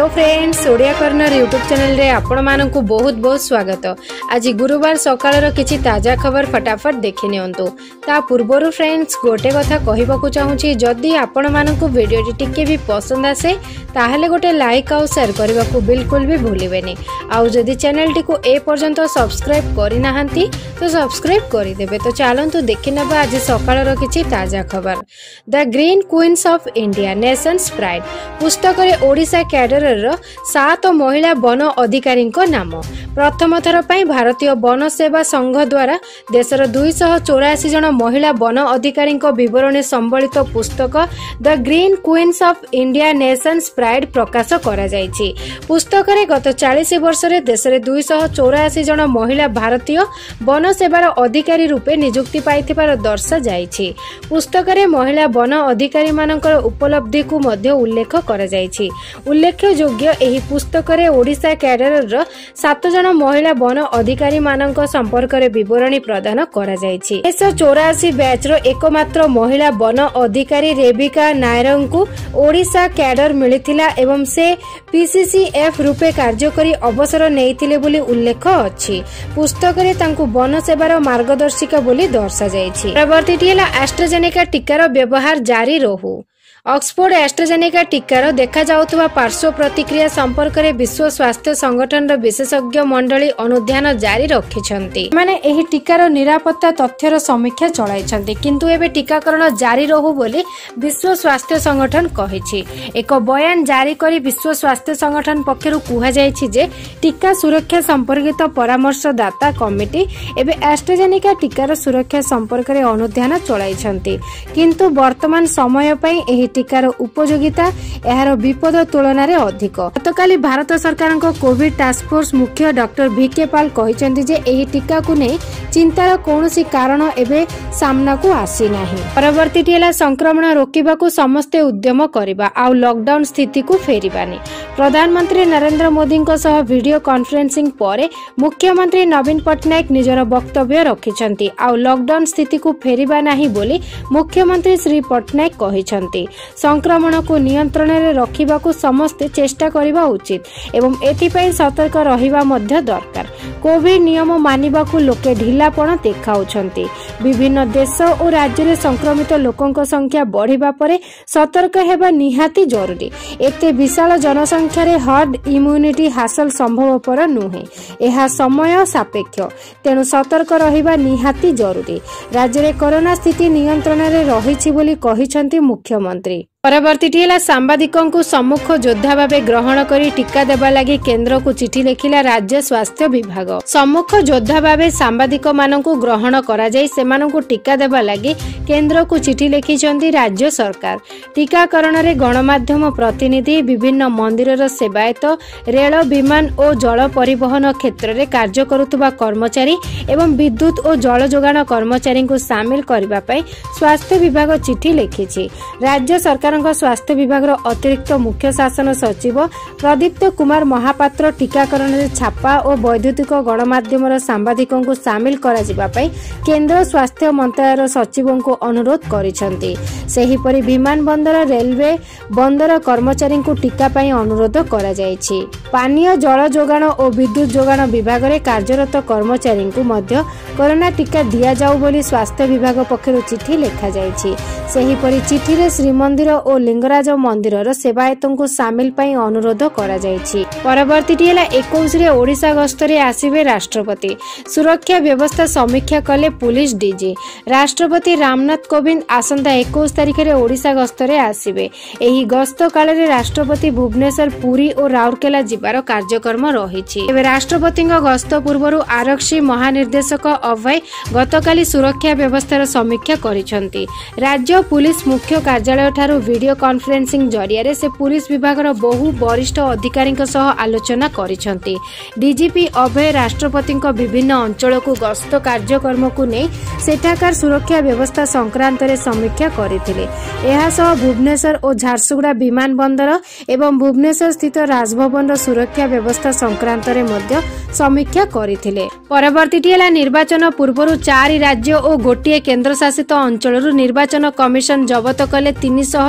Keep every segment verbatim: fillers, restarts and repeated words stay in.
Hello friends, Odia corner YouTube channel रे आपण मानकु बहुत बहुत स्वागत। आज गुरुवार सकाळर किछि ताजा खबर फटाफट देखि नियंतु। ता पूर्वरु फ्रेंड्स गोटे कथा कहिबाकू चाहूची, जदि आपण मानकु वीडियोटी टिके भी पसंद आसे ताहले गोटे लाइक आउ शेयर करबाकू बिल्कुल भी भूलिबेनी। आउ जदि चैनल टी को ए पर्यंत सब्सक्राइब करि नाहंती तो सब्सक्राइब करि देबे। तो चलंतु देखि नेबा आज सकाळर किछि ताजा खबर। The green queens of India nations pride पुस्तक रे ओडिशा कैडर सात महिला वन अधिकारी नाम। प्रथम थर पर भारतीय वन सेवा संघ द्वारा देशर दुईश चौरासी जन महिला वन अधिकारी विवरणी संबलित पुस्तक the green queens of India nations pride प्रकाश करा जायछि। पुस्तक रे गत चालीस वर्ष रे देश रे दुईश चौरासी जन महिला भारतीय वन सेवार अधिकारी रूपे नियुक्ति पाइथिबार दर्शा जायछि। पुस्तक रे महिला वन अधिकारी मानकर उपलब्धि को मध्य उल्लेख करा जायछि। उल्लेख्य योग्य एही पुस्तक रे ओडिशा कैडर सात जन महिला वन अधिकारी मानक संपर्क रे विवरणी प्रदान करा जायछि। उन्नीस सौ चौरासी बैच रो एकमात्र महिला वन अधिकारी रेबिका नायरंकु ओडिशा कैडर मिलिथिला एवं से पीसीसीएफ रूपे कार्य करी अवसर नेइथिले बोली उल्लेख अछि। पुस्तक रे तांकु वन सेवार मार्गदर्शिका बोली दर्शा जायछि। परवर्ती हेला एस्ट्राजेनेका टीकार व्यवहार जारी रहू। ऑक्सफोर्ड एस्ट्राजेनेका टीकार देखा जाउतबा पार्श्व प्रतिक्रिया संपर्क में विश्व स्वास्थ्य संगठन विशेषज्ञ मंडली अनुध्यान जारी रखिछंती। माने एही टीकार निरापत्ता तथ्यर समीक्षा चलाइछंती, किंतु एबे टीकाकरण जारी रहू बोली विश्व स्वास्थ्य संगठन कहिछि। एक बयान जारी करी विश्व स्वास्थ्य संगठन पक्षरु कुहा जायछि जे टीका सुरक्षा संपर्कित परामर्शदाता कमिटी एबे एस्ट्राजेनेका टीकार सुरक्षा संपर्क में अनुध्यान चलाइछंती, किंतु वर्तमान समय पई एही टीकार उपयोगिता एहार विपद तुलन में अधिक। गतकाली भारत सरकार कोविड टास्क फोर्स मुख्य डॉक्टर वीके पाल कहिसेंती जे एही टीका को नै चिंतार कोनोसी कारण एबे सामना को आसी नाही। परवर्ती हेला संक्रमण रोकिबाकू समस्ते उद्यम करिबा आउ लॉकडाउन स्थिति को फेरिबानी। प्रधानमंत्री नरेंद्र मोदी सह वीडियो कॉन्फ्रेंसिंग परे मुख्यमंत्री नवीन पटनायक निजर वक्तव्य रखिछंती आउ लॉकडाउन स्थिति को फेरिबा नाही बोली मुख्यमंत्री श्री पटनायक कहिछंती। संक्रमण को नियंत्रण में रखिबाकू समस्ते चेष्टा करिबा उचित एवं एथिपाई सतर्क रहिबा मध्य दरकार। कोविड नियम मानिबाकू लोके ढिलापण देखाउछंती। विभिन्न देश और राज्य में संक्रमित लोकंक संख्या बढ़िबा परे सतर्क हेबा निहाती जरूरी। एते विशाल जनसंख्या रे हर्ड इम्यूनिटी हासिल संभवपर नुहे, एहा समय सापेक्ष, तेणु सतर्क रहिबा निहाती जरूरी। राज्य में कोरोना स्थिति नियंत्रण में रहिछि बोली कहिछंती मुख्यमंत्री। परवर्ती हेला सांबादिकों को सम्मुख योद्धा भावे ग्रहण करी टीका देबा लागि केंद्र को चिठी लिखिला राज्य स्वास्थ्य विभाग। सम्मुख योद्धा भावे सांबादिक मानकु ग्रहण करा जाई सेमानकु टीका देबा लागि केंद्र को चिठी लिखिछंती राज्य सरकार। टीकाकरण रे गणमाध्यम प्रतिनिधि, विभिन्न मंदिरर सेवायत, रेल, विमान और जल परिवहन क्षेत्र रे कार्य करुतबा कर्मचारी एवं विद्युत और जल जोगाण कर्मचारी को शामिल करबा पई स्वास्थ्य विभाग चिठी लिखिछि। राज्य सरकार स्वास्थ्य विभाग अतिरिक्त मुख्य शासन सचिव प्रदीप्त कुमार महापात्र टीकाकरण में छापा और वैद्युतिक गणमाध्यम सांबादिकों को शामिल करा जिबा पई केंद्र स्वास्थ्य मंत्रालय सचिवों को अनुरोध करिसेंती। सेहीपरि विमान बंदर, रेलवे बंदर कर्मचारी को टीका पाई अनुरोध करा जायछि। पानीय जल जोगाण और विद्युत जोगाण विभाग रे कार्यरत कर्मचारी को मध्य कोरोना टीका दिया जाऊ बोली स्वास्थ्य विभाग पक्षरु चिठी लिखा जायछि। सेहीपरि चिठी रे श्रीमंदिर और लिंगराज मंदिर सेवायतों को शामिल पाई अनुरोध करा जायछि। परवर्ती हेला इक्कीस रे ओडिशा गस्त रे आसीबे राष्ट्रपति। सुरक्षा व्यवस्था समीक्षा कले पुलिस डीजी। राष्ट्रपति रामनाथ कोविंद आसंता इक्कीस तारिख रे ओडिशा गस्त रे आसीबे। एही गस्त काल रे राष्ट्रपति भुवनेश्वर, पुरी और राउरकेला जिबार कार्यक्रम रहिछि। एबे राष्ट्रपतिक गस्त पूर्वरु आरक्षी महानिर्देशक अभय गतकाली सुरक्षा व्यवस्थार समीक्षा करिसंती। राज्य पुलिस मुख्य कार्यालय ठारू वीडियो कॉन्फ्रेंसिंग जरिया से पुलिस विभाग बहु वरिष्ठ अधिकारी आलोचना करिसंती। डीजीपी अभय राष्ट्रपति विभिन्न अंचल को गस्त कार्यक्रम को नहीं सेठाकार सुरक्षा व्यवस्था संक्रांत रे समीक्षा करथिले। एहा सह भुवनेश्वर और झारसुगुड़ा विमान बंदर एवं भुवनेश्वर स्थित राजभवन सुरक्षा व्यवस्था संक्रांत रे मध्य समीक्षा करथिले। परवर्ती हेला निर्वाचन पूर्व चार राज्य और गोटे केन्द्रशासित अंचल निर्वाचन कमिशन जबत कले तीन सौ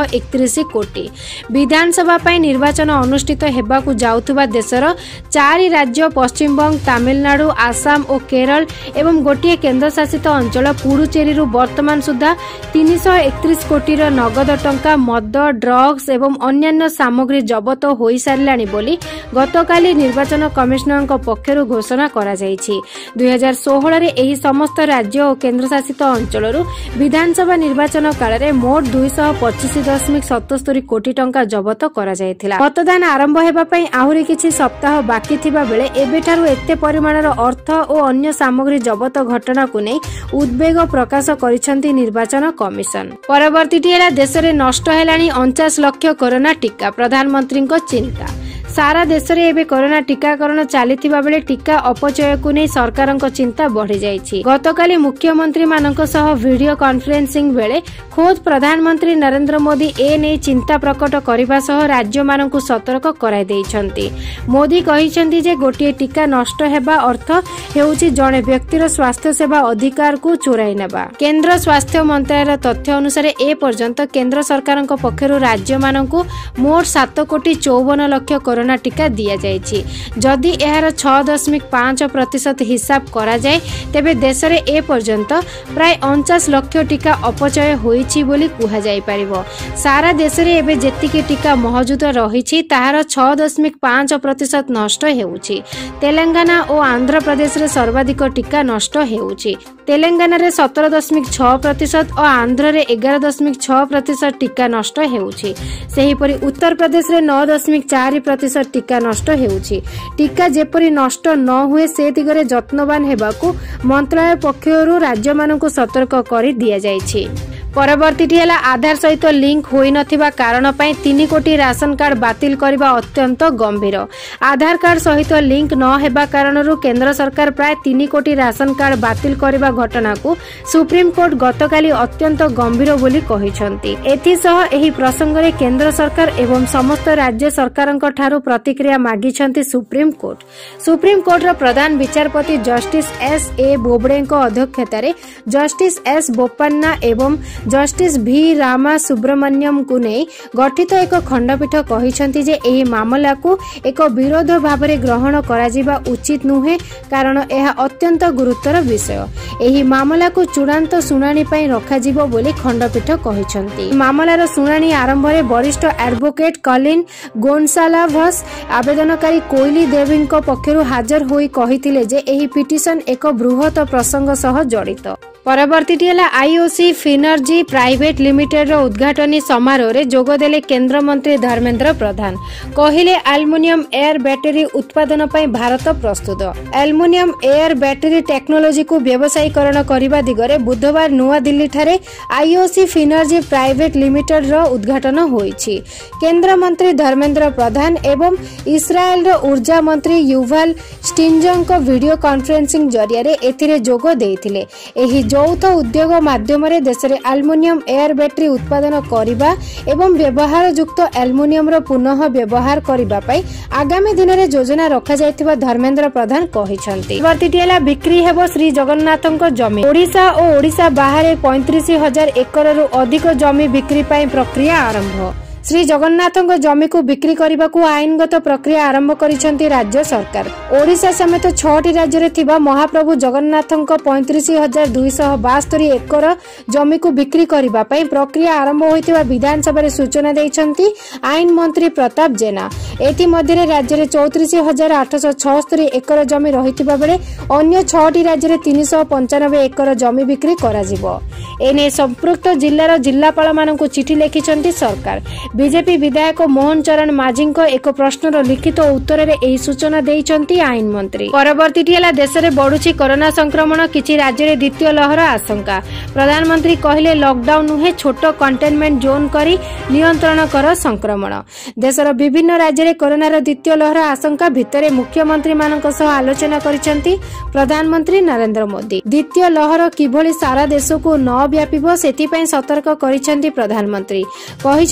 एकतीस कोटी। विधानसभा पाई निर्वाचन अनुष्ठित हेबाकु जाउथुबा देशर चारि राज्य पश्चिमबंग, तमिलनाडु, आसाम और केरल एवं गोटे केन्द्रशासित अंचल पुडुचेरी वर्तमान सुधा तीन सौ एकतीस कोटी नगद टंका मद, ड्रग्स एवं अन्यान्य सामग्री जबत हो सारे बोली गतकाली निर्वाचन कमिशनर पक्षर घोषणा करा जायछि। दुई हजार सोलह रे एही समस्त राज्य और केन्द्रशासित अंचल विधानसभा निर्वाचन काल में मोट दुई सौ पचिश दशमिक सतस्तरी कोटी टंका जबत करा जायथिला। मतदान आरंभ हेबा पई आहुरी किछि सप्ताह बाकी थिबा बेले एबेठारु एते परिमाणर अर्थ और अन्य सामग्री जबत घटना को नहीं उद्वेग प्रकाश करिसेंती निर्वाचन कमिशन। परवर्ती देश में नष्ट हेलानी उनचास लाख कोरोना टीका, प्रधानमंत्री को चिंता। सारा देश में एबे कोरोना टीकाकरण चलीथिबा बेले टीका अपचय को नहीं सरकार चिंता बढ़ी जाइछि। गतकाली मुख्यमंत्री मानक सह वीडियो कॉन्फ्रेंसिंग बेले खोद प्रधानमंत्री नरेंद्र मोदी ए नै चिंता प्रकट करबा सह राज्य मानक सतर्क कराई दैछन्ति। मोदी कहिसेंति जे गोटिए टीका नष्ट हेबा अर्थ हेउछि जणे व्यक्तिर स्वास्थ्य सेवा अधिकार को चोराई नेबा। केंद्र स्वास्थ्य मंत्रालय तथ्य अनुसार ए पर्यंत केंद्र सरकार पक्षरु राज्य मानक मोट सात कोटी चौवन लाख कोरोना टीका दिया जायछि। जदि एहार छह दशमिक पांच प्रतिशत हिसाब करा जाए तेबे देश में ए पर्यंत प्राय उनचास लाख टीका अपचय होइछि बोली कुहा जाय परिबो। सारा देश में एबे जेतिकी टीका मौजूद रहिछि ताहार छह दशमिक पांच प्रतिशत नष्ट हेउछि। तेलंगाना और आंध्र प्रदेश रे सर्वाधिक टीका नष्ट हेउछि। तेलंगाना रे सत्रह दशमिक छह प्रतिशत और आंध्र रे एगार दशमिक छह प्रतिशत टीका नष्ट हेउछि। सेहीपरि उत्तर प्रदेश रे नौ दशमिक चार प्रतिशत टीका नष्ट हेउछि। टीका जेपरि नष्ट न हुए से दिगरे जत्नवान हेबाकू मंत्रालय पक्षरु राज्य मानकु सतर्क करि दिया जायछि। परवर्ती हेला आधार सहित लिंक होई नथिबा कारण पई तीन कोटी राशन कार्ड बातिल करबा अत्यंत गंभीर। आधार कार्ड सहित लिंक न हेबा कारणरू केंद्र सरकार प्राय तीन कोटी राशन कार्ड बातिल करबा घटना को सुप्रीम कोर्ट गतकाली अत्यंत गंभीर बोली कहिसंती। एथि सह एही प्रसंग रे केंद्र सरकार एवं समस्त राज्य सरकारक ठारू प्रतिक्रिया मागिछंती सुप्रीम कोर्ट। सुप्रीम कोर्ट रो प्रधान विचारपति जस्टिस एस ए बोबड़े अध्यक्षतार जस्टिस एस बोपन्ना एवं जस्टिस भी रामा सुब्रमण्यम को नहीं गठित एक खंडपीठ कहिसंती जे एही मामला को एक विरोध भावरे ग्रहण कराजिबा उचित नुहे कारण यह अत्यंत गुरुतर विषय। एही मामला को चूड़ांत सुनानी पई रखाजिबो बोली खंडपीठ कहिसंती। मामलार सुनानी आरंभ रे वरिष्ठ एडवोकेट कलिन गोन्सालाभस आवेदनकारी कोइली देवी पक्षरु हाजर होई कहिथिले जे एही पिटिशन एक बृहत प्रसंग सह जड़ित। परवर्ती हेला आईओसी फिनर्जी प्राइवेट लिमिटेड रो उद्घाटनी समारोह रे जोगदेले केंद्र मंत्री धर्मेंद्र प्रधान कहिले एल्युमिनियम एयर बैटरी उत्पादन पई भारत प्रस्तुत। एल्युमिनियम एयर बैटरी टेक्नोलोजी को व्यवसायीकरण करबा दिगरे बुधवार नुआ दिल्ली ठारे आईओसी फिनर्जी प्राइवेट लिमिटेड रो उद्घाटन होईछि। केंद्र मंत्री धर्मेंद्र प्रधान एवं इस्राएल रो ऊर्जा मंत्री युवाल स्टिंजंग वीडियो कॉन्फ्रेंसिंग जरिया रे एथिरे जोग देइथिले। एही यौथ उद्योग माध्यम देश में एल्युमिनियम एयर बैटरी उत्पादन करने एवं व्यवहार युक्त एल्युमिनियम पुनः व्यवहार करने आगामी दिन में योजना रखा जायथिबा धर्मेंद्र प्रधान कहिसंती। वर्तिटियाला बिक्री हेबो श्री जगन्नाथଙ୍କ जमी। ओडिशा और ओडिशा बाहर पैंतीस हजार एकर रु अधिक जमी बिक्री पाई प्रक्रिया आरंभ। श्री जगन्नाथଙ୍କ जमी को बिक्री करने को आईनगत प्रक्रिया आरंभ करिसेंती राज्य सरकार। ओडिशा समेत छठी राज्य रे थिबा महाप्रभु जगन्नाथଙ୍କ पैंतीस हजार दुई सौ बास्तरी एकर जमी को बिक्री करने पई प्रक्रिया आरंभ होइतिबा विधानसभा रे सूचना दैछंती आईन मंत्री प्रताप जेना। एथि मध्य राज्य रे चौतीस हजार आठ सौ छस्तरी एकर जमी रहितिबा बेले अन्य छठी राज्य रे तीन सौ पंचानबे एकर जमी बिक्री करा जिवो। एने संपृक्त जिल्लार जिल्लापाल मानकु चिठी लिखिछंती सरकार। बीजेपी विधायक मोहन चरण माझी एक प्रश्नर लिखित उत्तर में यही सूचना देइछंती आईन मंत्री। परवर्ती हेला देश में बढ़ुछि कोरोना संक्रमण, किछि राज्य में द्वितीय लहर आशंका। प्रधानमंत्री कहले लॉकडाउन नुहे छोट कंटेनमेंट जोन करी नियंत्रण कर संक्रमण। देशर विभिन्न राज्य में कोरोनार द्वितीय लहर आशंका भितर मुख्यमंत्री मानक सह आलोचना करिसेंती प्रधानमंत्री नरेंद्र मोदी। द्वितीय लहर किभली सारा देश को न व्यापिबो सेथिपई सतर्क करिसेंती प्रधानमंत्री। कहिसेंती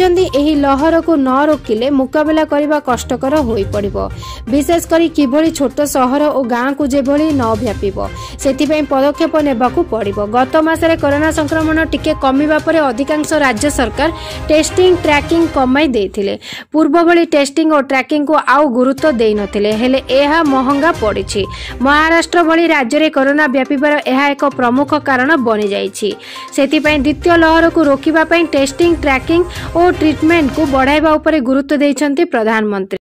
ଏହି ଲହରକୁ ନ ରୋକିଲେ ମୁକାବିଲା କରିବା କଷ୍ଟକର ହୋଇପଡ଼ିବ। ବିଶେଷ କରି କିଭଳି ଛୋଟ ସହର ଓ ଗାଁକୁ ଯେଭଳି ନ ବ୍ୟାପିବ ସେଥିପାଇଁ ପଦକ୍ଷେପ ନେବାକୁ ପଡ଼ିବ। ଗତ ମାସରେ କରୋନା ସଂକ୍ରମଣ ଟିକେ କମିବା ପରେ ଅଧିକାଂଶ ରାଜ୍ୟ ସରକାର ଟେଷ୍ଟିଂ ଟ୍ରାକିଂ କମାଇ ଦେଇଥିଲେ। ପୂର୍ବ ଭଳି ଟେଷ୍ଟିଂ ଓ ଟ୍ରାକିଂକୁ ଆଉ ଗୁରୁତ୍ୱ ଦେଇନଥିଲେ, ହେଲେ ଏହା ମହଙ୍ଗା ପଡ଼ିଛି। ମହାରାଷ୍ଟ୍ର ଭଳି ରାଜ୍ୟରେ କରୋନା ବ୍ୟାପିବାର ଏହା ଏକ ପ୍ରମୁଖ କାରଣ ବନିଯାଇଛି। ସେଥିପାଇଁ ଦ୍ୱିତୀୟ ଲହରକୁ ରୋକିବା ପାଇଁ ଟେଷ୍ଟିଂ ଟ୍ରାକିଂ ଓ ଟ୍ରିଟମେଣ୍ଟକୁ ବଢ଼ାଇବା ଉପରେ ଗୁରୁତ୍ୱ ଦେଇଛନ୍ତି ପ୍ରଧାନମନ୍ତ୍ରୀ।